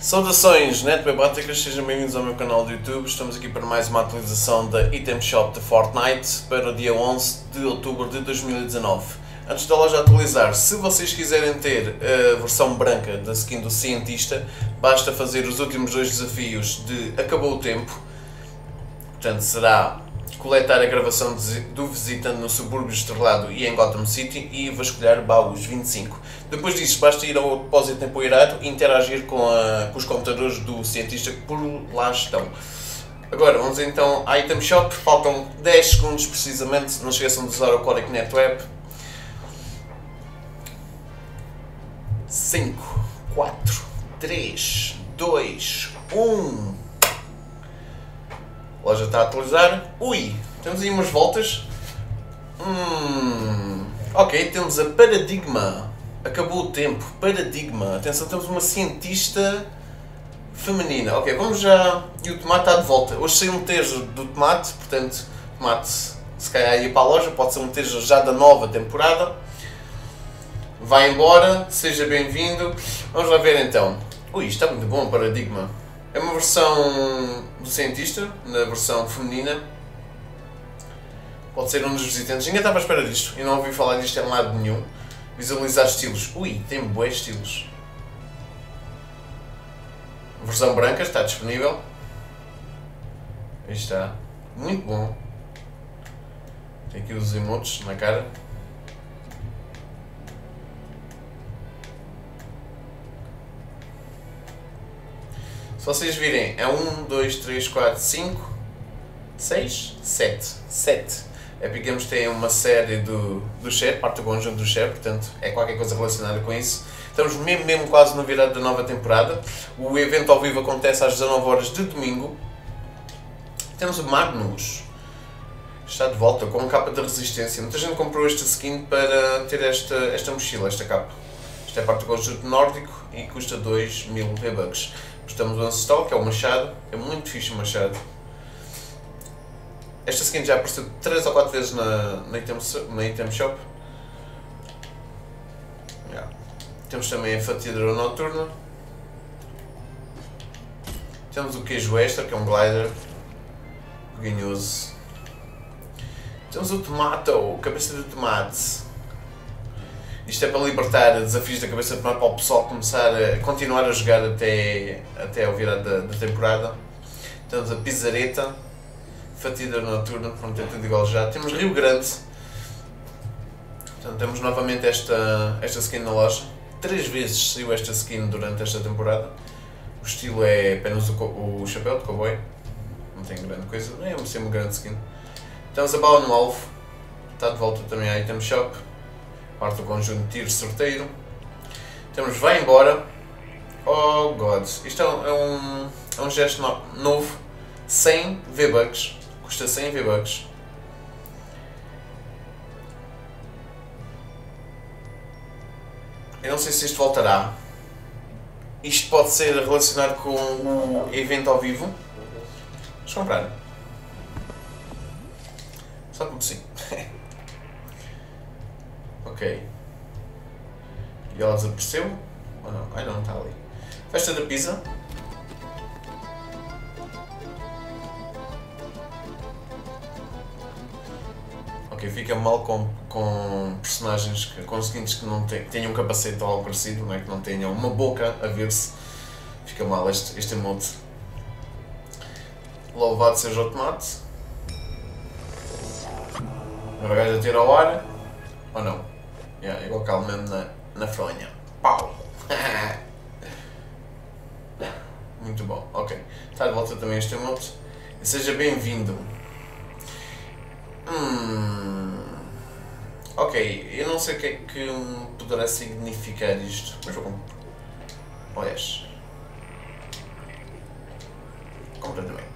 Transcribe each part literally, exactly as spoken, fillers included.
Saudações netbebáticas, sejam bem-vindos ao meu canal do YouTube. Estamos aqui para mais uma atualização da Item Shop de Fortnite para o dia onze de outubro de dois mil e dezanove. Antes da loja atualizar, se vocês quiserem ter a versão branca da skin do cientista, basta fazer os últimos dois desafios de Acabou o Tempo. Portanto, será coletar a gravação do Visitante no Subúrbio Estrelado e em Gotham City e vasculhar baús vinte e cinco. Depois disso, basta ir ao depósito empoeirado e interagir com, a, com os computadores do cientista que por lá estão. Agora, vamos então à Item Shop. Faltam dez segundos precisamente. Não esqueçam de usar o código NETWEB. cinco, quatro, três, dois, um... A loja está a atualizar. Ui, temos aí umas voltas. Hum, ok, temos a Paradigma. Acabou o tempo. Paradigma. Atenção, temos uma cientista feminina. Ok, vamos já. E o tomate está de volta. Hoje saiu um tejo do tomate, portanto, o tomate se calhar ia para a loja. Pode ser um tejo já da nova temporada. Vai embora, seja bem-vindo. Vamos lá ver então. Ui, isto está muito bom, Paradigma. É uma versão do cientista, na versão feminina. Pode ser um dos visitantes. Ninguém estava à espera disto. Eu não ouvi falar disto em lado nenhum. Visualizar estilos. Ui, tem bué estilos. A versão branca está disponível. Aí está. Muito bom. Tem aqui os emotes na cara. Se vocês virem, é um, dois, três, quatro, cinco, seis, sete. sete. Epic Games tem uma série do, do share, parte do conjunto do share, portanto é qualquer coisa relacionada com isso. Estamos mesmo, mesmo quase no virado da nova temporada. O evento ao vivo acontece às dezanove horas de domingo. Temos o Magnus. Está de volta com capa de resistência. Muita gente comprou esta skin para ter esta, esta mochila, esta capa. Esta é parte do conjunto nórdico e custa dois mil V-Bucks. Temos o Ancestral, que é o machado, é muito fixe o machado. Esta skin já apareceu três ou quatro vezes na, na, item, na item Shop. Yeah. Temos também a fatia de drone noturna. Temos o queijo extra, que é um glider ganhoso. Temos o tomato, cabeça de tomate. Isto é para libertar desafios da cabeça de tomate para o pessoal começar a continuar a jogar até, até ao virar da, da temporada. Temos a pizzareta, fatia noturna, pronto, é tudo igual já. Temos Rio Grande. Portanto, temos novamente esta, esta skin na loja. Três vezes saiu esta skin durante esta temporada. O estilo é apenas o, o chapéu de cowboy. Não tem grande coisa, não é sempre uma grande skin. Temos a bala no alvo. Está de volta também à Item Shop. Parte do conjunto de tiro certeiro. Temos Vai Embora. Oh God. Isto é um, é um, é um gesto no, novo. cem V-Bucks. Custa cem V-Bucks. Eu não sei se isto voltará. Isto pode ser relacionado com o evento ao vivo. Vamos comprar. Só como sim. Ok. E ela desapareceu? Ou não? Ai não, está ali. Festa da pizza. Ok, fica mal com, com personagens, que, com seguintes que não tem, tenham um capacete ou algo parecido, não é? Que não tenham uma boca a ver-se. Fica mal este, este emote. Louvado seja o tomate. Agora o gajo a tirar ao ar. Ou não? Yeah, igual calmo mesmo na, na fronha. Pau! Muito bom, ok. Está de volta também este emote. E seja bem-vindo. Hum... Ok, eu não sei o que é que poderá significar isto, mas vou comprar. Olhas. Compra também.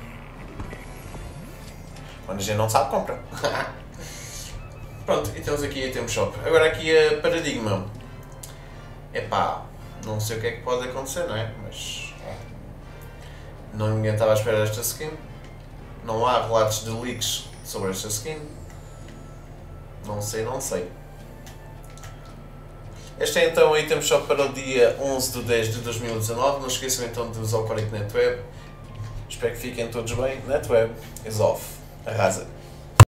Quando a gente não sabe, compra. Pronto, e temos aqui a Item Shop. Agora aqui a Paradigma. Epá, não sei o que é que pode acontecer, não é? Mas... não ninguém estava à espera desta skin. Não há relatos de leaks sobre esta skin. Não sei, não sei. Este é então o Item Shop para o dia onze de dez de dois mil e dezanove. Não esqueçam então de usar o código NetWeb. Espero que fiquem todos bem. NetWeb is off. Arrasa!